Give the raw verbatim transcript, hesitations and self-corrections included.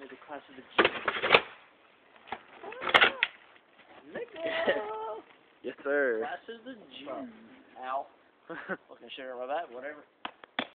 May the class of the G. Yes, sir. Class of the G. Ow. Fucking sugar on my back, whatever.